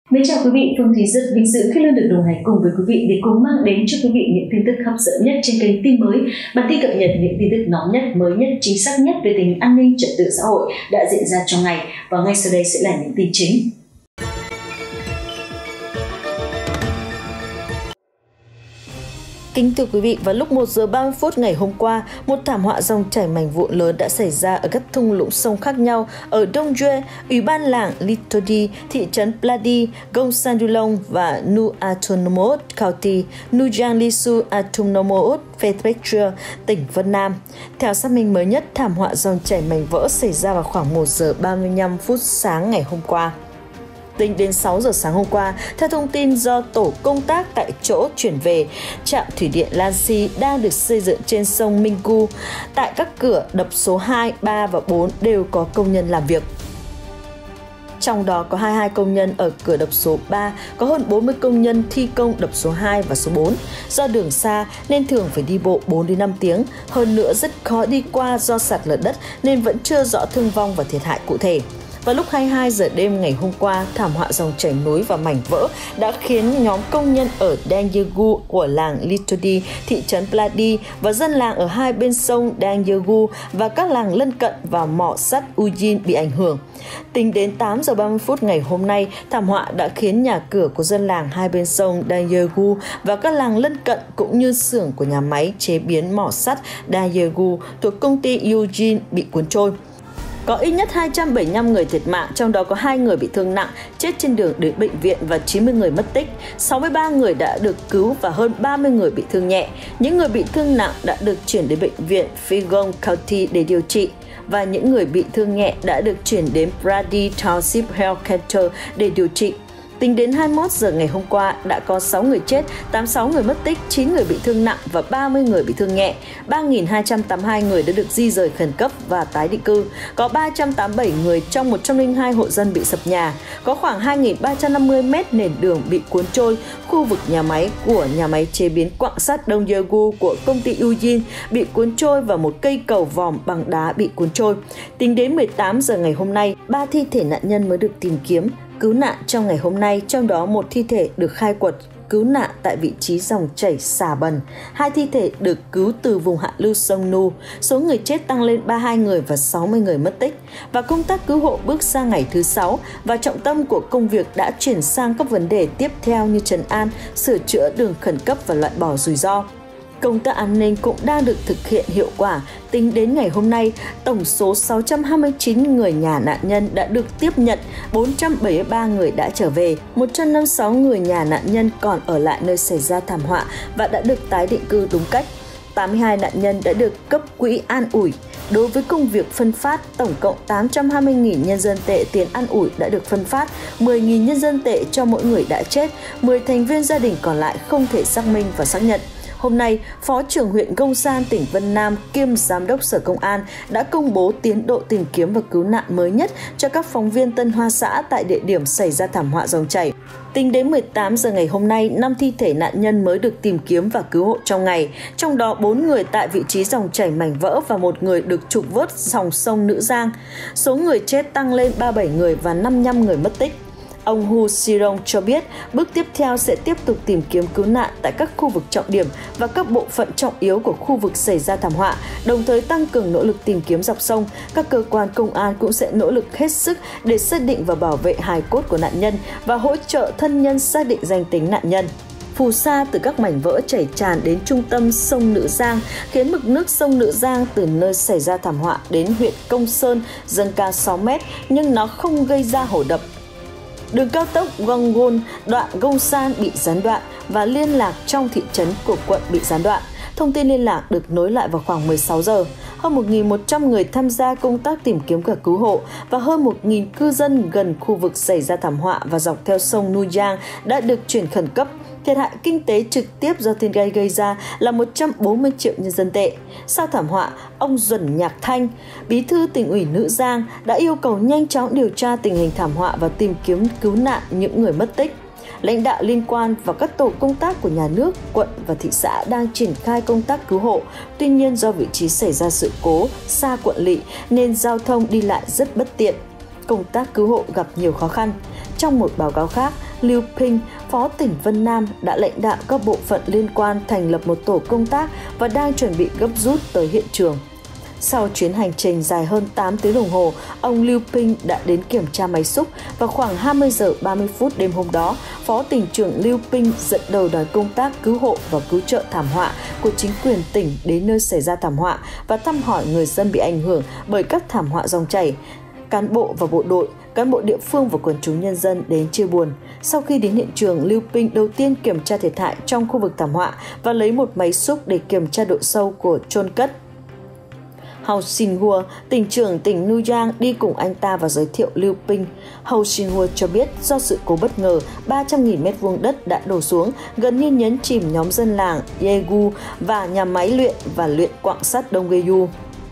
Mến chào quý vị, Phương Thúy rất vinh dự khi luôn được đồng hành cùng với quý vị để cùng mang đến cho quý vị những tin tức hấp dẫn nhất trên kênh Tin Mới, bản tin cập nhật những tin tức nóng nhất, mới nhất, chính xác nhất về tình hình an ninh trật tự xã hội đã diễn ra trong ngày. Và ngay sau đây sẽ là những tin chính. Kính thưa quý vị, vào lúc 1 giờ 30 phút ngày hôm qua, một thảm họa dòng chảy mảnh vụn lớn đã xảy ra ở các thung lũng sông khác nhau ở Đông Duê, Ủy ban làng Litodi, thị trấn Pladi, Gongsandulong và Nu Autonomous County, Nujang Lisu Autonomous Prefecture, tỉnh Vân Nam. Theo xác minh mới nhất, thảm họa dòng chảy mảnh vỡ xảy ra vào khoảng 1 giờ 35 phút sáng ngày hôm qua. Tính đến 6 giờ sáng hôm qua, theo thông tin do tổ công tác tại chỗ chuyển về, trạm thủy điện Lan Si đang được xây dựng trên sông Mingu. Tại các cửa đập số 2, 3 và 4 đều có công nhân làm việc. Trong đó có 22 công nhân ở cửa đập số 3, có hơn 40 công nhân thi công đập số 2 và số 4. Do đường xa nên thường phải đi bộ 4 đến 5 tiếng, hơn nữa rất khó đi qua do sạt lở đất nên vẫn chưa rõ thương vong và thiệt hại cụ thể. Vào lúc 22 giờ đêm ngày hôm qua, thảm họa dòng chảy núi và mảnh vỡ đã khiến nhóm công nhân ở Dangyegu của làng Litodi, thị trấn Pladi và dân làng ở hai bên sông Dangyegu và các làng lân cận và mỏ sắt Ujin bị ảnh hưởng. Tính đến 8 giờ 30 phút ngày hôm nay, thảm họa đã khiến nhà cửa của dân làng hai bên sông Dangyegu và các làng lân cận cũng như xưởng của nhà máy chế biến mỏ sắt Dangyegu thuộc công ty Ujin bị cuốn trôi. Có ít nhất 275 người thiệt mạng, trong đó có 2 người bị thương nặng, chết trên đường đến bệnh viện và 90 người mất tích. 63 người đã được cứu và hơn 30 người bị thương nhẹ. Những người bị thương nặng đã được chuyển đến bệnh viện Phigong County để điều trị và những người bị thương nhẹ đã được chuyển đến Brady Township Health Center để điều trị. Tính đến 21 giờ ngày hôm qua, đã có 6 người chết, 86 người mất tích, 9 người bị thương nặng và 30 người bị thương nhẹ. 3.282 người đã được di rời khẩn cấp và tái định cư. Có 387 người trong 102 hộ dân bị sập nhà. Có khoảng 2.350 mét nền đường bị cuốn trôi. Khu vực nhà máy của nhà máy chế biến quặng sắt Dongyegu của công ty Ujin bị cuốn trôi và một cây cầu vòm bằng đá bị cuốn trôi. Tính đến 18 giờ ngày hôm nay, 3 thi thể nạn nhân mới được tìm kiếm cứu nạn trong ngày hôm nay, trong đó một thi thể được khai quật cứu nạn tại vị trí dòng chảy Xà Bần, 2 thi thể được cứu từ vùng hạ lưu sông Nu. Số người chết tăng lên 32 người và 60 người mất tích. Và công tác cứu hộ bước sang ngày thứ 6 và trọng tâm của công việc đã chuyển sang các vấn đề tiếp theo như trấn an, sửa chữa đường khẩn cấp và loại bỏ rủi ro. Công tác an ninh cũng đang được thực hiện hiệu quả. Tính đến ngày hôm nay, tổng số 629 người nhà nạn nhân đã được tiếp nhận, 473 người đã trở về, 156 người nhà nạn nhân còn ở lại nơi xảy ra thảm họa và đã được tái định cư đúng cách. 82 nạn nhân đã được cấp quỹ an ủi. Đối với công việc phân phát, tổng cộng 820.000 nhân dân tệ tiền an ủi đã được phân phát, 10.000 nhân dân tệ cho mỗi người đã chết, 10 thành viên gia đình còn lại không thể xác minh và xác nhận. Hôm nay, Phó trưởng huyện Gongsan, tỉnh Vân Nam kiêm Giám đốc Sở Công an đã công bố tiến độ tìm kiếm và cứu nạn mới nhất cho các phóng viên Tân Hoa xã tại địa điểm xảy ra thảm họa dòng chảy. Tính đến 18 giờ ngày hôm nay, 5 thi thể nạn nhân mới được tìm kiếm và cứu hộ trong ngày, trong đó 4 người tại vị trí dòng chảy mảnh vỡ và 1 người được trục vớt dòng sông Nữ Giang. Số người chết tăng lên 37 người và 55 người mất tích. Ông Hu Sirong cho biết bước tiếp theo sẽ tiếp tục tìm kiếm cứu nạn tại các khu vực trọng điểm và các bộ phận trọng yếu của khu vực xảy ra thảm họa, đồng thời tăng cường nỗ lực tìm kiếm dọc sông. Các cơ quan công an cũng sẽ nỗ lực hết sức để xác định và bảo vệ hài cốt của nạn nhân và hỗ trợ thân nhân xác định danh tính nạn nhân. Phù sa từ các mảnh vỡ chảy tràn đến trung tâm sông Nữ Giang, khiến mực nước sông Nữ Giang từ nơi xảy ra thảm họa đến huyện Công Sơn dâng cao 6 mét, nhưng nó không gây ra hổ đập. Đường cao tốc Gangwon đoạn Gongsan bị gián đoạn và liên lạc trong thị trấn của quận bị gián đoạn. Thông tin liên lạc được nối lại vào khoảng 16 giờ. Hơn 1.100 người tham gia công tác tìm kiếm và cứu hộ và hơn 1.000 cư dân gần khu vực xảy ra thảm họa và dọc theo sông Nujang đã được chuyển khẩn cấp. Thiệt hại kinh tế trực tiếp do thiên tai gây ra là 140 triệu nhân dân tệ. Sau thảm họa, ông Duẩn Nhạc Thanh, bí thư tỉnh ủy Nữ Giang, đã yêu cầu nhanh chóng điều tra tình hình thảm họa và tìm kiếm cứu nạn những người mất tích. Lãnh đạo liên quan và các tổ công tác của nhà nước, quận và thị xã đang triển khai công tác cứu hộ. Tuy nhiên do vị trí xảy ra sự cố xa quận lỵ nên giao thông đi lại rất bất tiện. Công tác cứu hộ gặp nhiều khó khăn. Trong một báo cáo khác, Liu Ping, Phó tỉnh Vân Nam đã lãnh đạo các bộ phận liên quan thành lập một tổ công tác và đang chuẩn bị gấp rút tới hiện trường. Sau chuyến hành trình dài hơn 8 tiếng đồng hồ, ông Liu Ping đã đến kiểm tra máy xúc và khoảng 20 giờ 30 phút đêm hôm đó, Phó tỉnh trưởng Liu Ping dẫn đầu đoàn công tác cứu hộ và cứu trợ thảm họa của chính quyền tỉnh đến nơi xảy ra thảm họa và thăm hỏi người dân bị ảnh hưởng bởi các thảm họa dòng chảy. Cán bộ và bộ đội, cán bộ địa phương và quần chúng nhân dân đến chia buồn. Sau khi đến hiện trường, Liu Ping đầu tiên kiểm tra thiệt hại trong khu vực thảm họa và lấy một máy xúc để kiểm tra độ sâu của chôn cất. Hou Xinhua, tỉnh trưởng tỉnh Nuyang đi cùng anh ta và giới thiệu Liu Ping. Hou Xinhua cho biết do sự cố bất ngờ, 300.000 m2 đất đã đổ xuống, gần như nhấn chìm nhóm dân làng Yegu và nhà máy luyện quặng sắt Donghaeyu.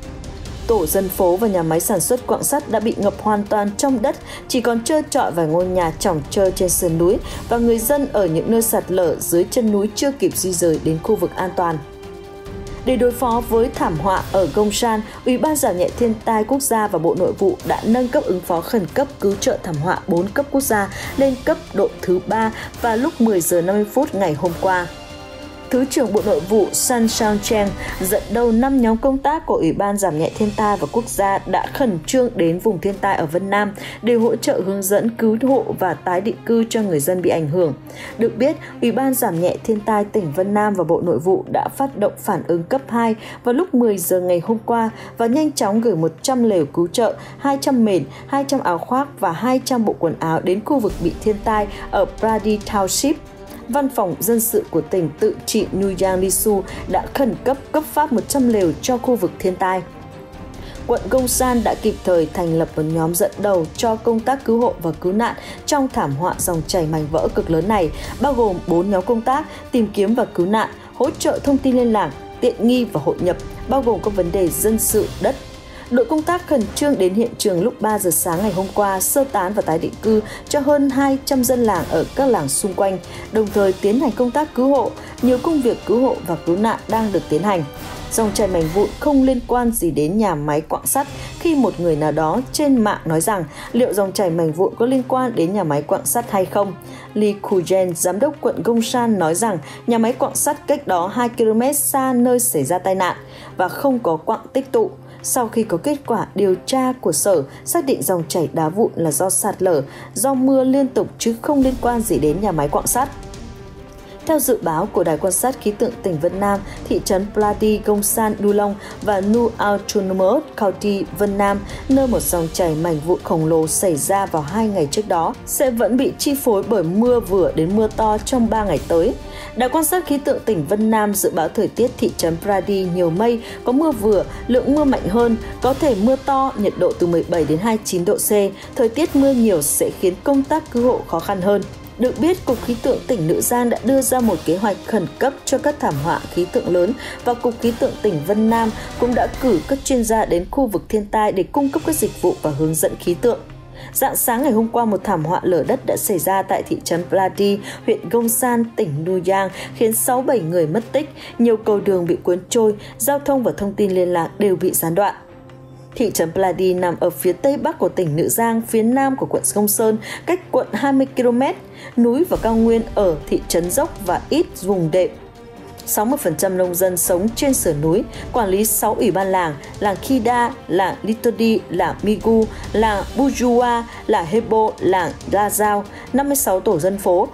Tổ dân phố và nhà máy sản xuất quặng sắt đã bị ngập hoàn toàn trong đất, chỉ còn trơ trọi vài ngôi nhà chỏng trơ trên sườn núi và người dân ở những nơi sạt lở dưới chân núi chưa kịp di dời đến khu vực an toàn. Để đối phó với thảm họa ở Gongsan, Ủy ban giảm nhẹ thiên tai quốc gia và Bộ Nội vụ đã nâng cấp ứng phó khẩn cấp cứu trợ thảm họa 4 cấp quốc gia lên cấp độ thứ 3 vào lúc 10 giờ 50 phút ngày hôm qua. Thứ trưởng Bộ Nội vụ Sun Shao-cheng dẫn đầu 5 nhóm công tác của Ủy ban giảm nhẹ thiên tai và quốc gia đã khẩn trương đến vùng thiên tai ở Vân Nam để hỗ trợ hướng dẫn cứu hộ và tái định cư cho người dân bị ảnh hưởng. Được biết, Ủy ban giảm nhẹ thiên tai tỉnh Vân Nam và Bộ Nội vụ đã phát động phản ứng cấp 2 vào lúc 10 giờ ngày hôm qua và nhanh chóng gửi 100 lều cứu trợ, 200 mền, 200 áo khoác và 200 bộ quần áo đến khu vực bị thiên tai ở Pradi Township. Văn phòng dân sự của tỉnh tự trị Nuyang Lisu đã khẩn cấp phát 100 lều cho khu vực thiên tai. Quận Gongsan đã kịp thời thành lập một nhóm dẫn đầu cho công tác cứu hộ và cứu nạn trong thảm họa dòng chảy mảnh vỡ cực lớn này, bao gồm 4 nhóm công tác tìm kiếm và cứu nạn, hỗ trợ thông tin liên lạc, tiện nghi và hội nhập, bao gồm các vấn đề dân sự, đất. Đội công tác khẩn trương đến hiện trường lúc 3 giờ sáng ngày hôm qua sơ tán và tái định cư cho hơn 200 dân làng ở các làng xung quanh, đồng thời tiến hành công tác cứu hộ. Nhiều công việc cứu hộ và cứu nạn đang được tiến hành. Dòng chảy mảnh vụn không liên quan gì đến nhà máy quặng sắt khi một người nào đó trên mạng nói rằng liệu dòng chảy mảnh vụn có liên quan đến nhà máy quặng sắt hay không. Lee Kujen, giám đốc quận Gongsan nói rằng nhà máy quặng sắt cách đó 2 km xa nơi xảy ra tai nạn và không có quặng tích tụ. Sau khi có kết quả điều tra của sở xác định dòng chảy đá vụn là do sạt lở, do mưa liên tục chứ không liên quan gì đến nhà máy quặng sắt. Theo dự báo của Đài quan sát khí tượng tỉnh Vân Nam, thị trấn Pladi, Gongsan, Dulong và Nu Autonomous County, Vân Nam, nơi một dòng chảy mảnh vụn khổng lồ xảy ra vào 2 ngày trước đó, sẽ vẫn bị chi phối bởi mưa vừa đến mưa to trong 3 ngày tới. Đài quan sát khí tượng tỉnh Vân Nam dự báo thời tiết thị trấn Pradi nhiều mây, có mưa vừa, lượng mưa mạnh hơn, có thể mưa to, nhiệt độ từ 17 đến 29 độ C. Thời tiết mưa nhiều sẽ khiến công tác cứu hộ khó khăn hơn. Được biết, Cục Khí tượng tỉnh Nữ Giang đã đưa ra một kế hoạch khẩn cấp cho các thảm họa khí tượng lớn và Cục Khí tượng tỉnh Vân Nam cũng đã cử các chuyên gia đến khu vực thiên tai để cung cấp các dịch vụ và hướng dẫn khí tượng. Rạng sáng ngày hôm qua, một thảm họa lở đất đã xảy ra tại thị trấn Pladi, huyện Gongsan, tỉnh Nuyang, khiến 6-7 người mất tích, nhiều cầu đường bị cuốn trôi, giao thông và thông tin liên lạc đều bị gián đoạn. Thị trấn Pladi nằm ở phía tây bắc của tỉnh Nữ Giang, phía nam của quận Gongsan, cách quận 20 km. Núi và cao nguyên ở thị trấn dốc và ít vùng đệm. 60% nông dân sống trên sườn núi, quản lý 6 ủy ban làng Khida, làng Litodi, làng Migu, làng Bujua, làng Hebo, làng Dazao, 56 tổ dân phố,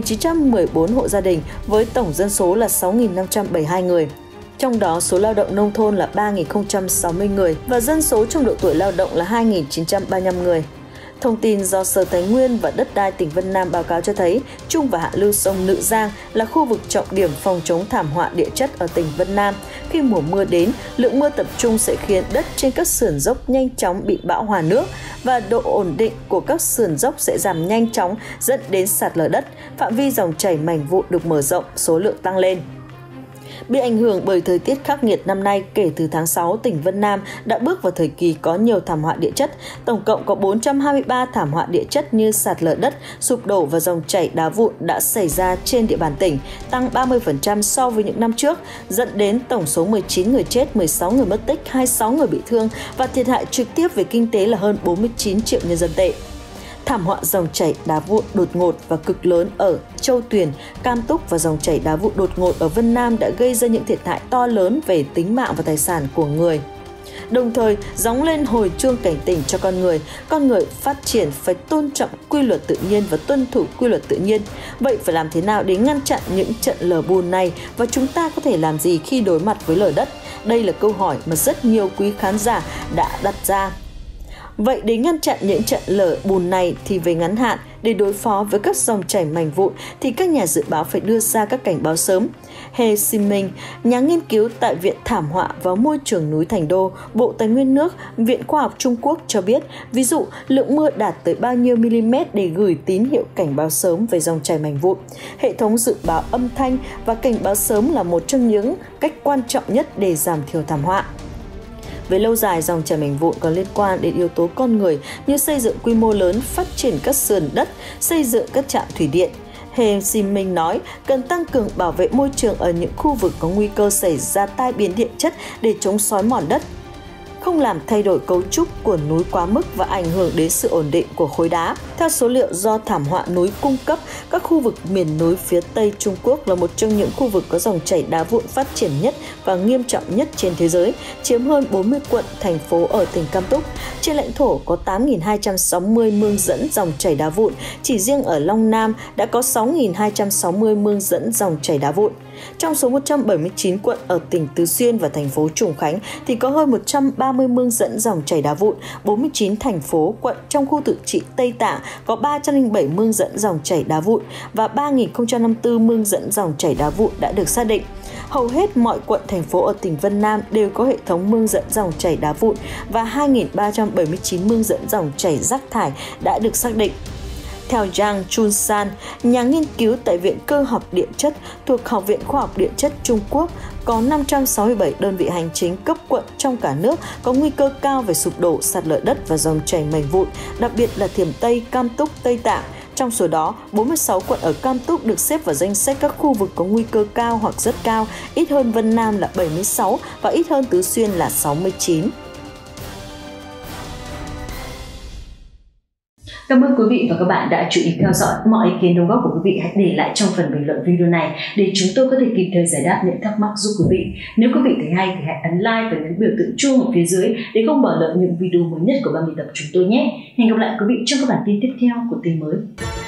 1.914 hộ gia đình với tổng dân số là 6.572 người. Trong đó, số lao động nông thôn là 3.060 người và dân số trong độ tuổi lao động là 2.935 người. Thông tin do Sở Tài nguyên và Đất đai tỉnh Vân Nam báo cáo cho thấy, trung và hạ lưu sông Nữ Giang là khu vực trọng điểm phòng chống thảm họa địa chất ở tỉnh Vân Nam. Khi mùa mưa đến, lượng mưa tập trung sẽ khiến đất trên các sườn dốc nhanh chóng bị bão hòa nước và độ ổn định của các sườn dốc sẽ giảm nhanh chóng, dẫn đến sạt lở đất. Phạm vi dòng chảy mảnh vụn được mở rộng, số lượng tăng lên. Bị ảnh hưởng bởi thời tiết khắc nghiệt năm nay, kể từ tháng 6, tỉnh Vân Nam đã bước vào thời kỳ có nhiều thảm họa địa chất. Tổng cộng có 423 thảm họa địa chất như sạt lở đất, sụp đổ và dòng chảy đá vụn đã xảy ra trên địa bàn tỉnh, tăng 30% so với những năm trước, dẫn đến tổng số 19 người chết, 16 người mất tích, 26 người bị thương và thiệt hại trực tiếp về kinh tế là hơn 49 triệu nhân dân tệ. Thảm họa dòng chảy đá vụn đột ngột và cực lớn ở Châu Tuyền, Cam Túc và dòng chảy đá vụn đột ngột ở Vân Nam đã gây ra những thiệt hại to lớn về tính mạng và tài sản của người. Đồng thời, gióng lên hồi chuông cảnh tỉnh cho con người phát triển phải tôn trọng quy luật tự nhiên và tuân thủ quy luật tự nhiên. Vậy phải làm thế nào để ngăn chặn những trận lở bùn này và chúng ta có thể làm gì khi đối mặt với lở đất? Đây là câu hỏi mà rất nhiều quý khán giả đã đặt ra. Vậy để ngăn chặn những trận lở bùn này thì về ngắn hạn, để đối phó với các dòng chảy mảnh vụn thì các nhà dự báo phải đưa ra các cảnh báo sớm. He Ximing, nhà nghiên cứu tại Viện Thảm họa và Môi trường núi Thành Đô, Bộ Tài nguyên nước, Viện Khoa học Trung Quốc cho biết, ví dụ lượng mưa đạt tới bao nhiêu mm để gửi tín hiệu cảnh báo sớm về dòng chảy mảnh vụn. Hệ thống dự báo âm thanh và cảnh báo sớm là một trong những cách quan trọng nhất để giảm thiểu thảm họa. Về lâu dài, dòng chảy mảnh vụn còn liên quan đến yếu tố con người như xây dựng quy mô lớn, phát triển các sườn đất, xây dựng các trạm thủy điện. He Ximing nói cần tăng cường bảo vệ môi trường ở những khu vực có nguy cơ xảy ra tai biến địa chất để chống xói mòn đất, không làm thay đổi cấu trúc của núi quá mức và ảnh hưởng đến sự ổn định của khối đá. Theo số liệu do thảm họa núi cung cấp, các khu vực miền núi phía Tây Trung Quốc là một trong những khu vực có dòng chảy đá vụn phát triển nhất và nghiêm trọng nhất trên thế giới, chiếm hơn 40 quận, thành phố ở tỉnh Cam Túc. Trên lãnh thổ có 8.260 mương dẫn dòng chảy đá vụn, chỉ riêng ở Long Nam đã có 6.260 mương dẫn dòng chảy đá vụn. Trong số 179 quận ở tỉnh Tứ Xuyên và thành phố Trùng Khánh thì có hơn 130 mương dẫn dòng chảy đá vụn, 49 thành phố, quận trong khu tự trị Tây Tạng có 307 mương dẫn dòng chảy đá vụn và 3.054 mương dẫn dòng chảy đá vụn đã được xác định. Hầu hết mọi quận thành phố ở tỉnh Vân Nam đều có hệ thống mương dẫn dòng chảy đá vụn và 2.379 mương dẫn dòng chảy rác thải đã được xác định. Theo Zhang Chunsan, nhà nghiên cứu tại Viện Cơ học Địa chất thuộc Học viện Khoa học Địa chất Trung Quốc, có 567 đơn vị hành chính cấp quận trong cả nước có nguy cơ cao về sụp đổ, sạt lở đất và dòng chảy mảnh vụn, đặc biệt là Thiểm Tây, Cam Túc, Tây Tạng. Trong số đó, 46 quận ở Cam Túc được xếp vào danh sách các khu vực có nguy cơ cao hoặc rất cao, ít hơn Vân Nam là 76 và ít hơn Tứ Xuyên là 69. Cảm ơn quý vị và các bạn đã chú ý theo dõi. Mọi ý kiến đóng góp của quý vị hãy để lại trong phần bình luận video này để chúng tôi có thể kịp thời giải đáp những thắc mắc giúp quý vị. Nếu quý vị thấy hay thì hãy ấn like và nhấn biểu tượng chuông ở phía dưới để không bỏ lỡ những video mới nhất của ban biên tập chúng tôi nhé. Hẹn gặp lại quý vị trong các bản tin tiếp theo của tin mới.